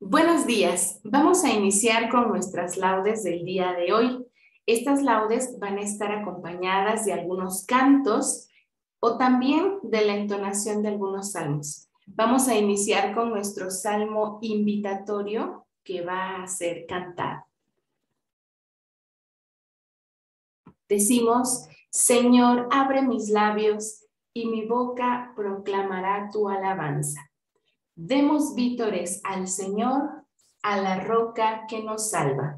Buenos días. Vamos a iniciar con nuestras laudes del día de hoy. Estas laudes van a estar acompañadas de algunos cantos o también de la entonación de algunos salmos. Vamos a iniciar con nuestro salmo invitatorio que va a ser cantado. Decimos: Señor, abre mis labios y mi boca proclamará tu alabanza. Demos vítores al Señor, a la roca que nos salva.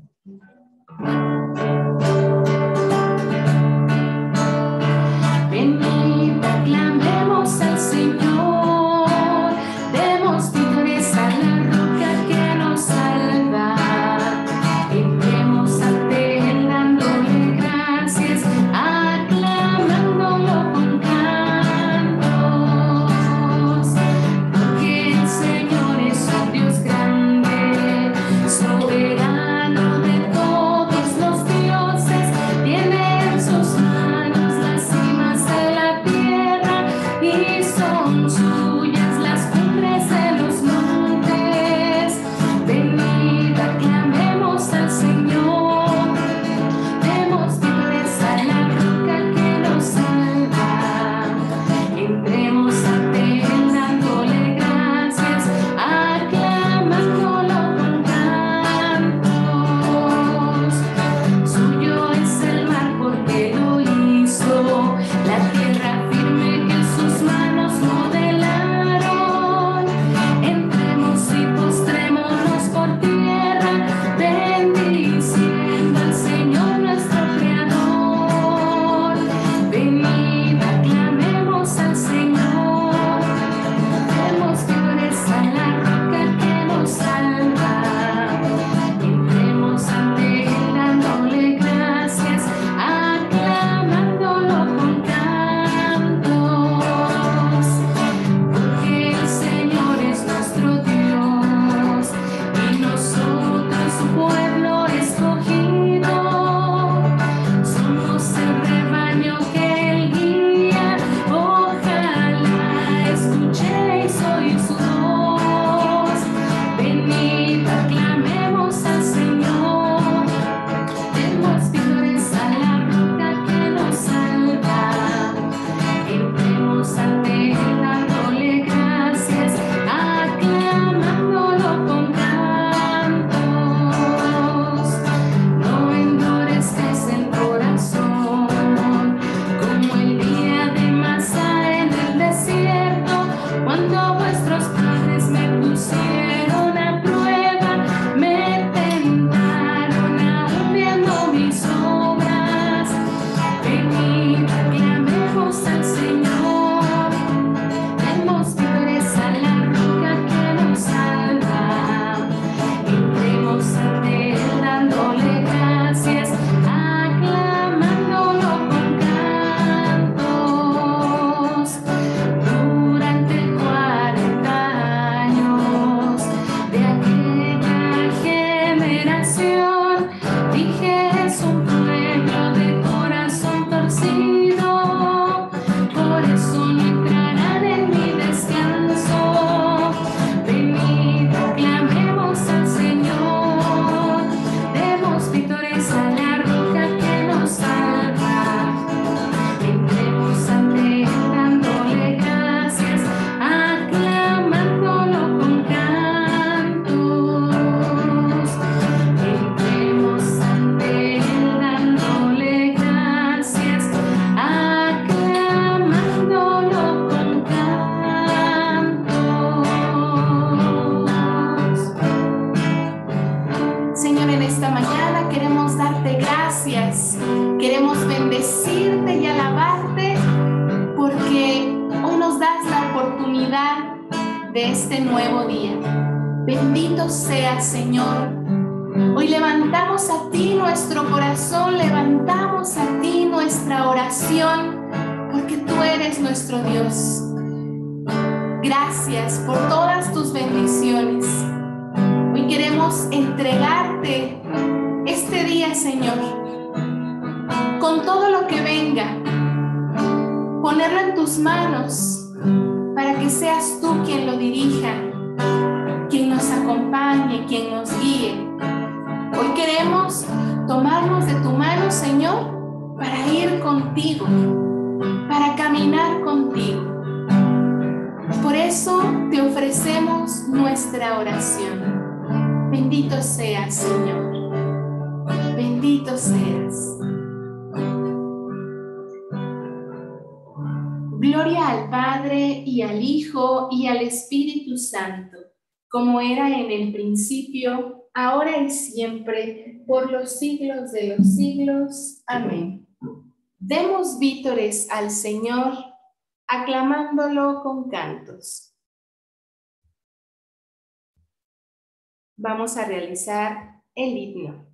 Venid, aclamemos al Señor, demos vítores a la roca que nos salva. Entremos ante Él dándole gracias, aclamándolo con cantos, porque el Señor es un Dios grande, soberano de todos los dioses, tiene en sus manos las cimas de la tierra y son suyas las cumbres de los montes. Venid, aclamemos al Señor, demos vítores a la roca que nos salva. Entremos ante Él dándole gracias, aclamándolo con cantos. Suyo es el mar porque lo hizo, la tierra firme que sus manos modelaron. Entremos y postrémonos por tierra, bendiciendo al Señor nuestro Creador. Venid, aclamemos al Señor, demos vítores a la roca que nos salva. Entremos ante Él dándole gracias, aclamándolo con cantos, porque el Señor es nuestro Dios y nosotros su pueblo escogido. Somos el rebaño que Él guía, ojalá escuchéis hoy su voz. Venid, aclamemos al Señor, demos vítores a la roca que nos salva. Entremos ante Él dándole gracias, aclamándolo con cantos. No endurezcáis el corazón como el día de Masá en el desierto, cuando vuestros padres me pusieron a prueba, me tentaron aún viendo mis obras. Venid, aclamemos al Señor, demos vítores a la roca que nos salva. Entremos ante Él dándole gracias, aclamándolo con cantos. Durante 40 años de aquella generación, dije: es un pueblo de corazón torcido, por eso no entrarán en mi descanso. Venid, aclamemos al Señor, demos vítores a la roca que nos salva. Entremos ante Él dándole gracias, aclamándolo con cantos. Entremos ante Él dándole gracias, aclamándolo con cantos. Señor, en esta mañana queremos darte gracias, queremos bendecirte y alabarte, porque hoy nos das la oportunidad de este nuevo día. Bendito seas, Señor. Hoy levantamos a ti nuestro corazón, levantamos a ti nuestra oración, porque tú eres nuestro Dios. Gracias por todas tus bendiciones. Hoy queremos entregarte este día, Señor, con todo lo que venga, ponerlo en tus manos para que seas tú quien lo dirija, quien nos acompañe, ofrecemos nuestra oración. Bendito seas, Señor. Bendito seas. Gloria al Padre, y al Hijo, y al Espíritu Santo, como era en el principio, ahora y siempre, por los siglos de los siglos. Amén. Demos vítores al Señor, aclamándolo con cantos. Vamos a realizar el himno.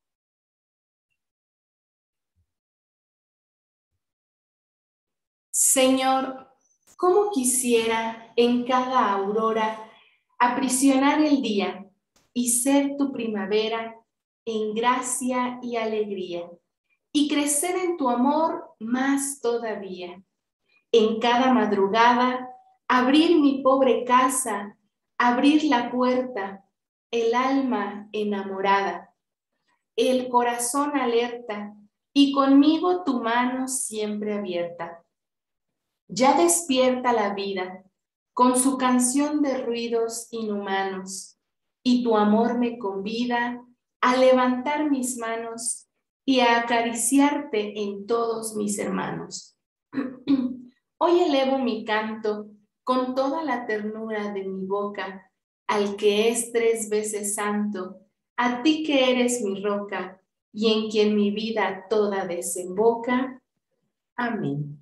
Señor, cómo quisiera en cada aurora aprisionar el día y ser tu primavera en gracia y alegría, y crecer en tu amor más todavía. En cada madrugada, abrir mi pobre casa, abrir la puerta, el alma enamorada, el corazón alerta, y conmigo tu mano siempre abierta. Ya despierta la vida con su canción de ruidos inhumanos, y tu amor me convida a levantar mis manos y a acariciarte en todos mis hermanos. Hoy elevo mi canto con toda la ternura de mi boca al que es 3 veces santo, a ti que eres mi roca y en quien mi vida toda desemboca. Amén.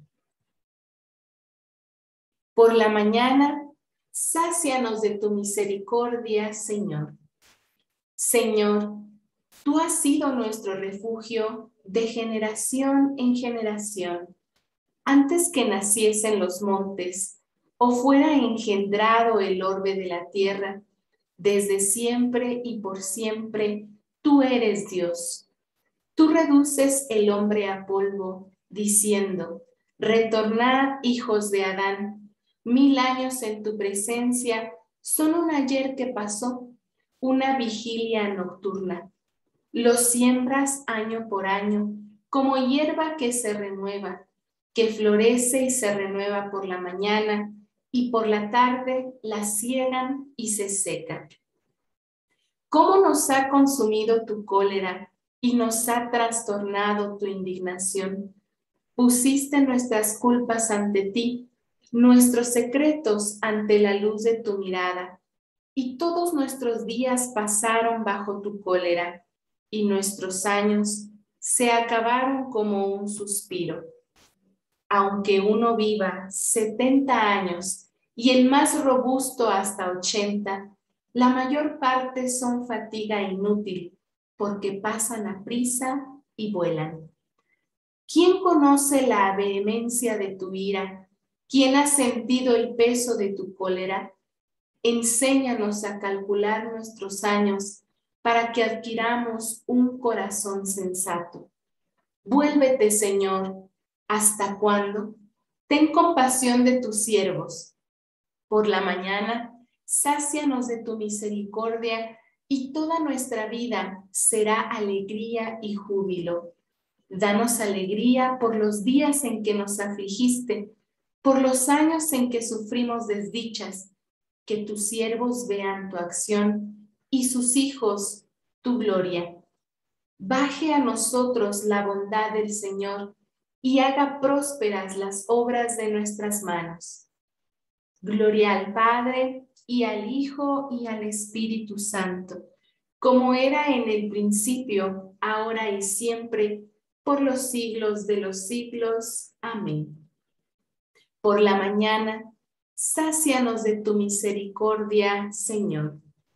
Por la mañana, sácianos de tu misericordia, Señor. Señor, tú has sido nuestro refugio de generación en generación. Antes que naciesen los montes o fuera engendrado el orbe de la tierra, desde siempre y por siempre, tú eres Dios. Tú reduces el hombre a polvo, diciendo: retornad, hijos de Adán. 1000 años en tu presencia son un ayer que pasó, una vigilia nocturna. Los siembras año por año, como hierba que se renueva, que florece y se renueva por la mañana, y por la tarde la ciegan y se seca. ¿Cómo nos ha consumido tu cólera y nos ha trastornado tu indignación? Pusiste nuestras culpas ante ti, nuestros secretos ante la luz de tu mirada, y todos nuestros días pasaron bajo tu cólera, y nuestros años se acabaron como un suspiro. Aunque uno viva 70 años y el más robusto hasta 80, la mayor parte son fatiga inútil, porque pasan aprisa y vuelan. ¿Quién conoce la vehemencia de tu ira? ¿Quién ha sentido el peso de tu cólera? Enséñanos a calcular nuestros años para que adquiramos un corazón sensato. Vuélvete, Señor. ¿Hasta cuándo? Ten compasión de tus siervos. Por la mañana, sácianos de tu misericordia, y toda nuestra vida será alegría y júbilo. Danos alegría por los días en que nos afligiste, por los años en que sufrimos desdichas, que tus siervos vean tu acción y sus hijos tu gloria. Baje a nosotros la bondad del Señor y haga prósperas las obras de nuestras manos. Gloria al Padre, y al Hijo, y al Espíritu Santo, como era en el principio, ahora y siempre, por los siglos de los siglos. Amén. Por la mañana, sácianos de tu misericordia, Señor.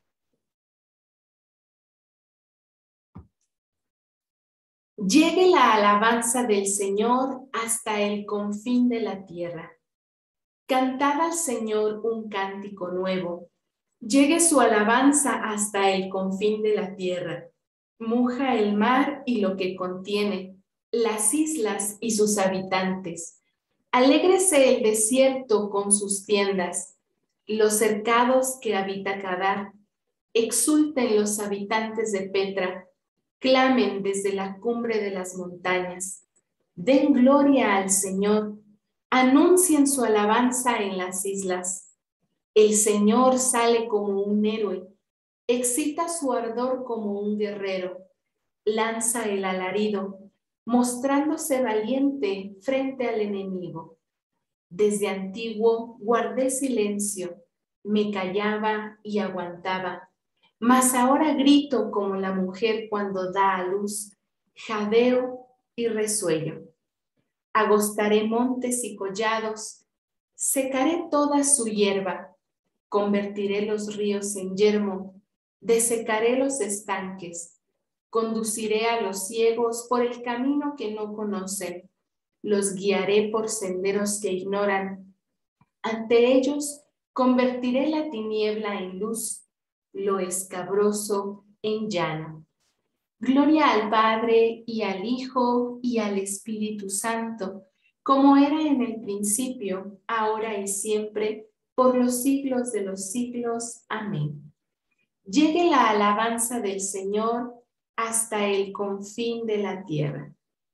Llegue la alabanza del Señor hasta el confín de la tierra. Cantad al Señor un cántico nuevo. Llegue su alabanza hasta el confín de la tierra. Muja el mar y lo que contiene, las islas y sus habitantes. Alégrese el desierto con sus tiendas, los cercados que habita Kedar. Exulten los habitantes de Petra, clamen desde la cumbre de las montañas. Den gloria al Señor, anuncien su alabanza en las islas. El Señor sale como un héroe, excita su ardor como un guerrero, lanza el alarido, mostrándose valiente frente al enemigo. Desde antiguo guardé silencio, me callaba y aguantaba, mas ahora grito como la mujer cuando da a luz, jadeo y resuello. Agostaré montes y collados, secaré toda su hierba, convertiré los ríos en yermo, desecaré los estanques, conduciré a los ciegos por el camino que no conocen, los guiaré por senderos que ignoran. Ante ellos convertiré la tiniebla en luz, lo escabroso en llano. Gloria al Padre y al Hijo y al Espíritu Santo, como era en el principio, ahora y siempre, por los siglos de los siglos. Amén. Llegue la alabanza del Señor hasta el confín de la tierra.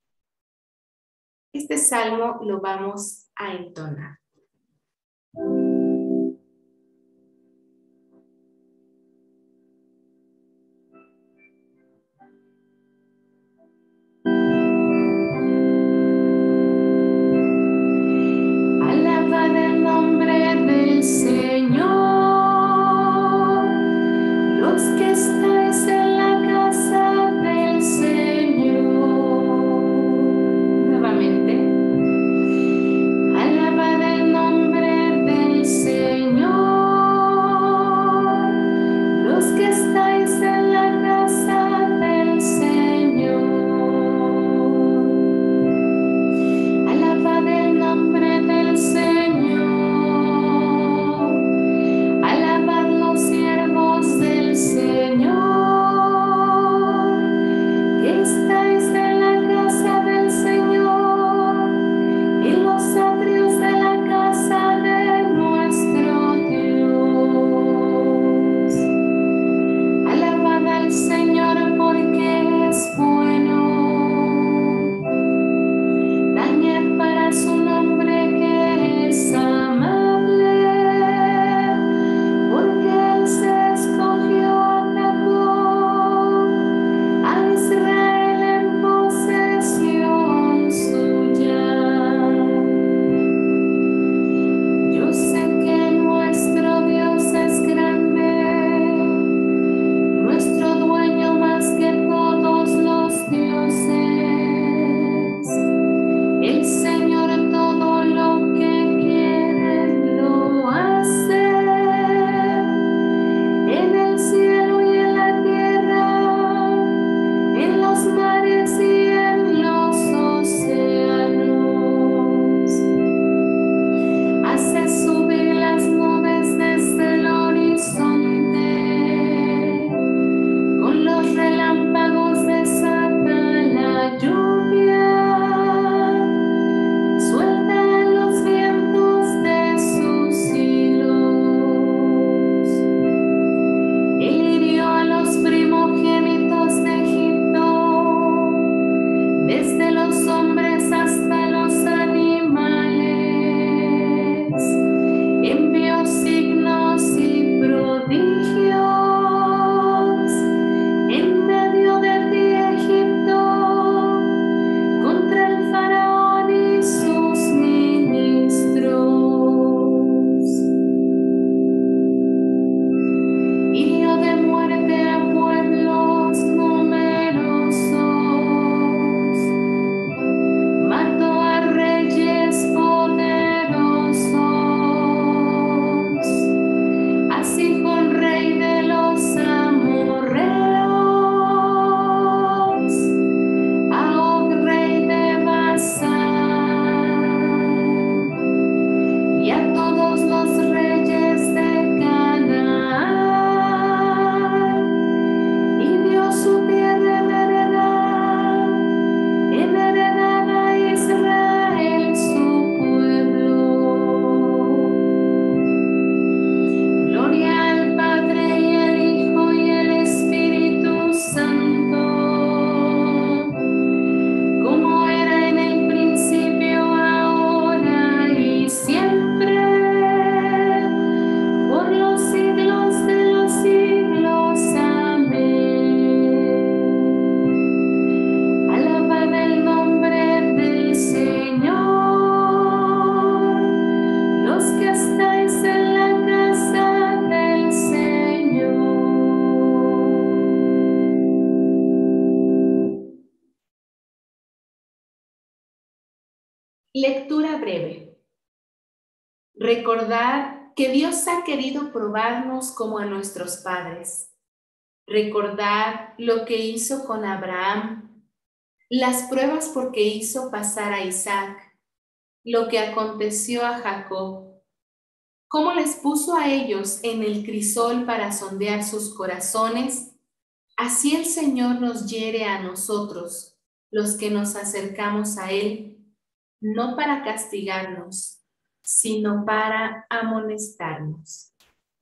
Este salmo lo vamos a entonar. Alabad el nombre del Señor, los que estáis en la casa del Señor. Nuevamente. Alabad el Lectura breve. Recordar que Dios ha querido probarnos como a nuestros padres. Recordar lo que hizo con Abraham, las pruebas por que hizo pasar a Isaac, lo que aconteció a Jacob, cómo les puso a ellos en el crisol para sondear sus corazones. Así el Señor nos hiere a nosotros, los que nos acercamos a Él, no para castigarnos, sino para amonestarnos.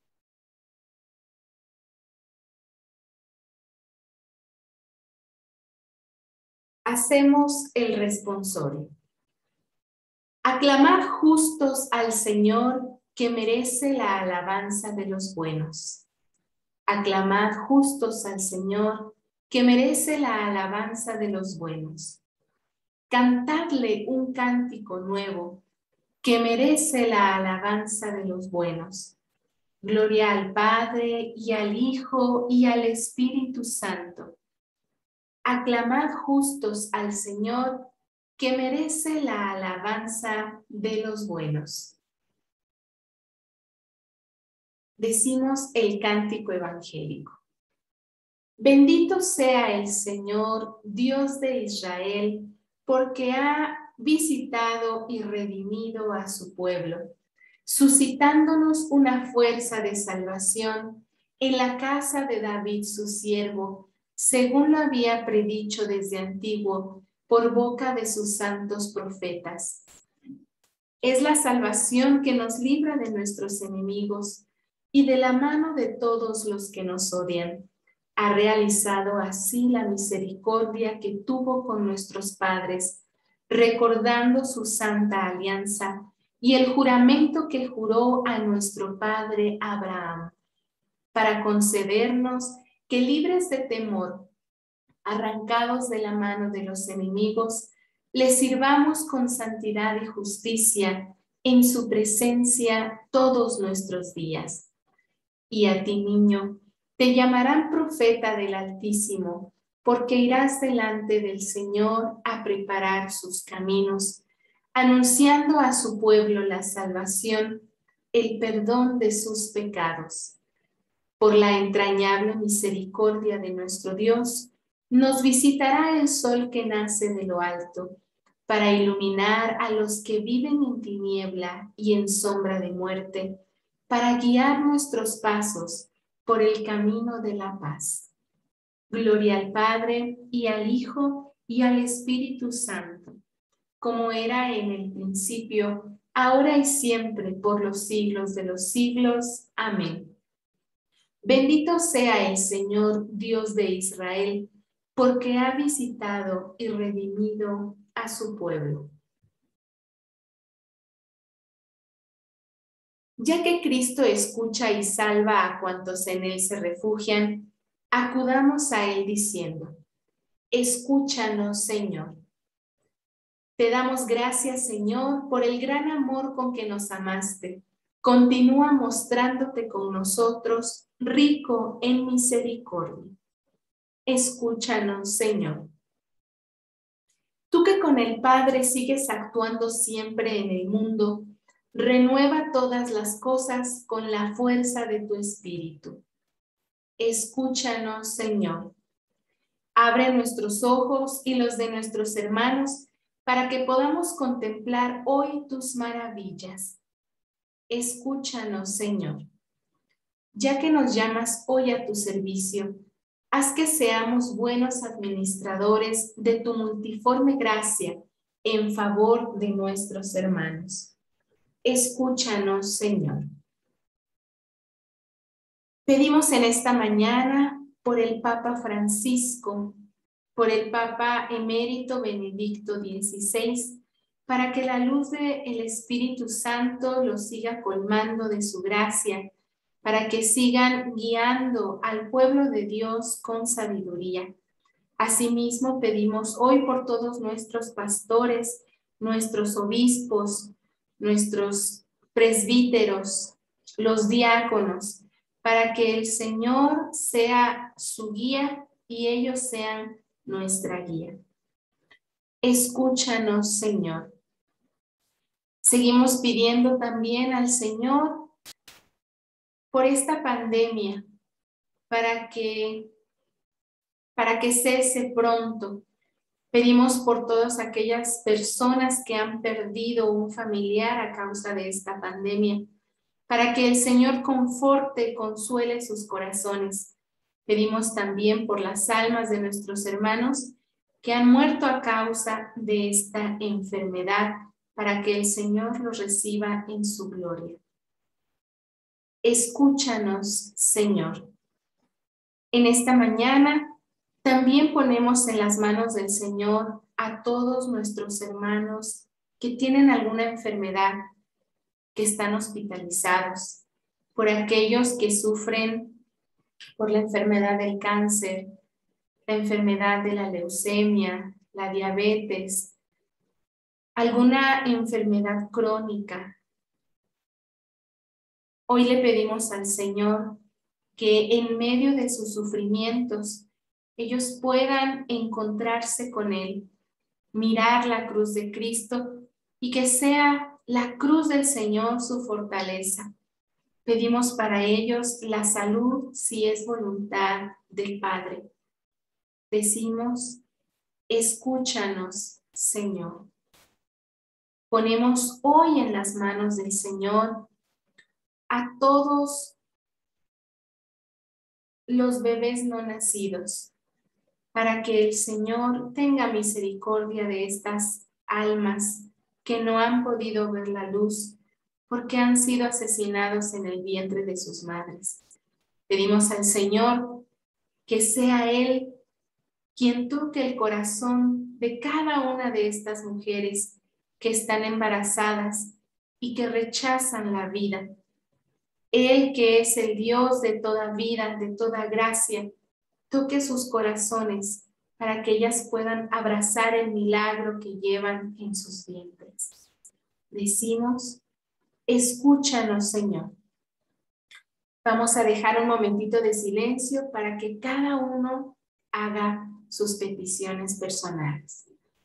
Hacemos el responsorio. Aclamad justos al Señor, que merece la alabanza de los buenos. Aclamad justos al Señor, que merece la alabanza de los buenos. Cantadle un cántico nuevo, que merece la alabanza de los buenos. Gloria al Padre, y al Hijo, y al Espíritu Santo. Aclamad justos al Señor, que merece la alabanza de los buenos. Decimos el cántico evangélico. Bendito sea el Señor, Dios de Israel, porque ha visitado y redimido a su pueblo, suscitándonos una fuerza de salvación en la casa de David su siervo, según lo había predicho desde antiguo por boca de sus santos profetas. Es la salvación que nos libra de nuestros enemigos y de la mano de todos los que nos odian. Ha realizado así la misericordia que tuvo con nuestros padres, recordando su santa alianza y el juramento que juró a nuestro padre Abraham, para concedernos que, libres de temor, arrancados de la mano de los enemigos, le sirvamos con santidad y justicia en su presencia todos nuestros días. Y a ti, niño, te llamarán profeta del Altísimo, porque irás delante del Señor a preparar sus caminos, anunciando a su pueblo la salvación, el perdón de sus pecados. Por la entrañable misericordia de nuestro Dios, nos visitará el sol que nace de lo alto, para iluminar a los que viven en tiniebla y en sombra de muerte, para guiar nuestros pasos por el camino de la paz. Gloria al Padre, y al Hijo, y al Espíritu Santo, como era en el principio, ahora y siempre, por los siglos de los siglos. Amén. Bendito sea el Señor, Dios de Israel, porque ha visitado y redimido a su pueblo. Ya que Cristo escucha y salva a cuantos en Él se refugian, acudamos a Él diciendo: escúchanos, Señor. Te damos gracias, Señor, por el gran amor con que nos amaste. Continúa mostrándote con nosotros, rico en misericordia. Escúchanos, Señor. Tú que con el Padre sigues actuando siempre en el mundo, renueva todas las cosas con la fuerza de tu Espíritu. Escúchanos, Señor. Abre nuestros ojos y los de nuestros hermanos para que podamos contemplar hoy tus maravillas. Escúchanos, Señor. Ya que nos llamas hoy a tu servicio, haz que seamos buenos administradores de tu multiforme gracia en favor de nuestros hermanos. Escúchanos, Señor. Pedimos en esta mañana por el Papa Francisco, por el Papa Emérito Benedicto XVI, para que la luz del Espíritu Santo los siga colmando de su gracia, para que sigan guiando al pueblo de Dios con sabiduría. Asimismo, pedimos hoy por todos nuestros pastores, nuestros obispos, nuestros presbíteros, los diáconos, para que el Señor sea su guía y ellos sean nuestra guía. Escúchanos, Señor. Seguimos pidiendo también al Señor por esta pandemia, para que cese pronto. Pedimos por todas aquellas personas que han perdido un familiar a causa de esta pandemia, para que el Señor conforte y consuele sus corazones. Pedimos también por las almas de nuestros hermanos que han muerto a causa de esta enfermedad, para que el Señor los reciba en su gloria. Escúchanos, Señor. En esta mañana también ponemos en las manos del Señor a todos nuestros hermanos que tienen alguna enfermedad, que están hospitalizados, por aquellos que sufren por la enfermedad del cáncer, la enfermedad de la leucemia, la diabetes, alguna enfermedad crónica. Hoy le pedimos al Señor que en medio de sus sufrimientos ellos puedan encontrarse con Él, mirar la cruz de Cristo y que sea la cruz del Señor su fortaleza. Pedimos para ellos la salud si es voluntad del Padre. Decimos, escúchanos, Señor. Ponemos hoy en las manos del Señor a todos los bebés no nacidos, para que el Señor tenga misericordia de estas almas que no han podido ver la luz porque han sido asesinados en el vientre de sus madres. Pedimos al Señor que sea Él quien toque el corazón de cada una de estas mujeres que están embarazadas y que rechazan la vida. Él, que es el Dios de toda vida, de toda gracia, toque sus corazones para que ellas puedan abrazar el milagro que llevan en sus vientres. Decimos, escúchanos, Señor. Vamos a dejar un momentito de silencio para que cada uno haga sus peticiones personales.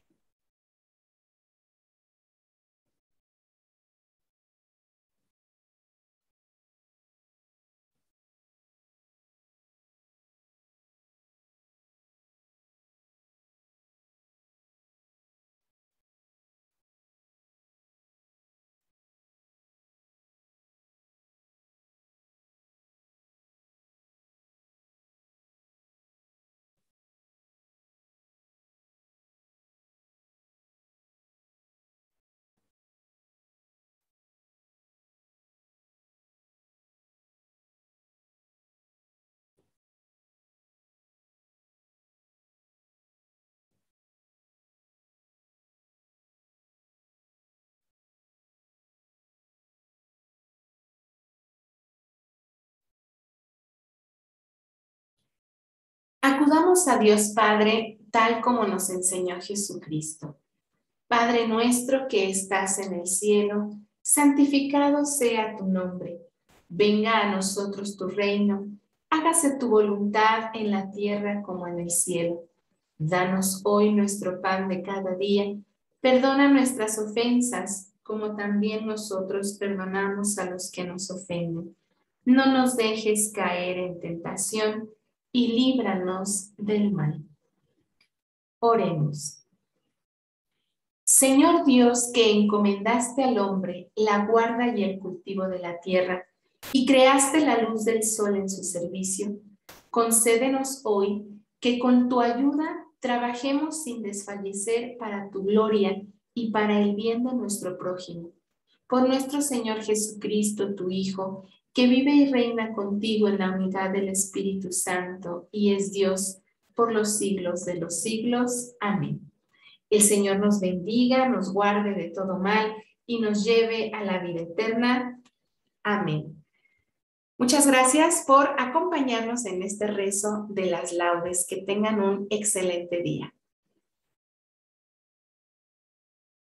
Acudamos a Dios Padre, tal como nos enseñó Jesucristo. Padre nuestro que estás en el cielo, santificado sea tu nombre. Venga a nosotros tu reino. Hágase tu voluntad en la tierra como en el cielo. Danos hoy nuestro pan de cada día. Perdona nuestras ofensas, como también nosotros perdonamos a los que nos ofenden. No nos dejes caer en tentación y líbranos del mal. Oremos. Señor Dios, que encomendaste al hombre la guarda y el cultivo de la tierra y creaste la luz del sol en su servicio, concédenos hoy que con tu ayuda trabajemos sin desfallecer para tu gloria y para el bien de nuestro prójimo. Por nuestro Señor Jesucristo, tu Hijo, que vive y reina contigo en la unidad del Espíritu Santo y es Dios por los siglos de los siglos. Amén. El Señor nos bendiga, nos guarde de todo mal y nos lleve a la vida eterna. Amén. Muchas gracias por acompañarnos en este rezo de las laudes. Que tengan un excelente día.